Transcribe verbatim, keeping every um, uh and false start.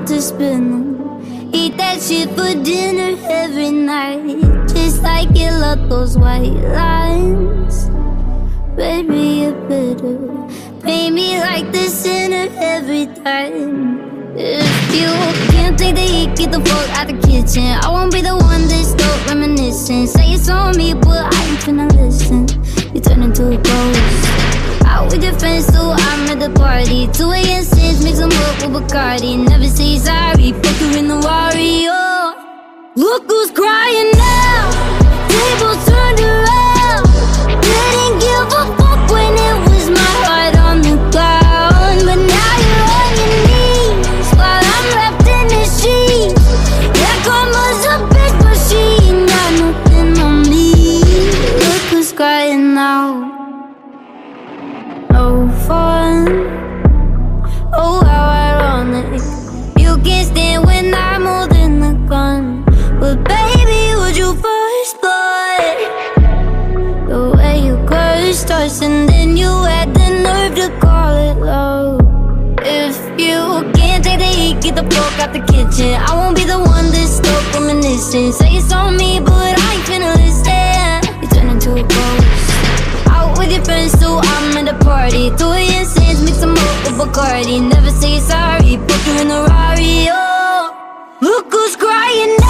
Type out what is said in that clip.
out to spin 'em. Eat that shit for dinner every night, just like you love those white lines. Baby, you better pay me like the sinner every time. If you can't take the heat, get the fuck out the kitchen. I won't be the one that's still reminiscing. Say it's on me, but I ain't finna listen. You turn into a ghost. Out with your friends, so I'm at the party. two A M sins, mix them up with Bacardi. Never say sorry, fuck you in the Wario. Look who's crying now. Tables turned around. Didn't give a fuck when it was my heart on the ground. But now you're on your knees while I'm left in the sheets. Yeah, karma's a bitch, but she ain't got nothing on me. Look who's crying now. No fun. Oh, how ironic. You can't stand when I'm holding the gun, but baby, would you first blood? The way you cursed us and then you had the nerve to call it love. If you can't take the heat, get the fuck out the kitchen. I won't be the one that's still reminiscing. Say it's on me, but I ain't finna listen. You turn into a ghost. Out with your friends, so I'm at the party. two A M sins, mix them up with Bacardi. Never say sorry, put you in the Rari. Oh, look who's crying now.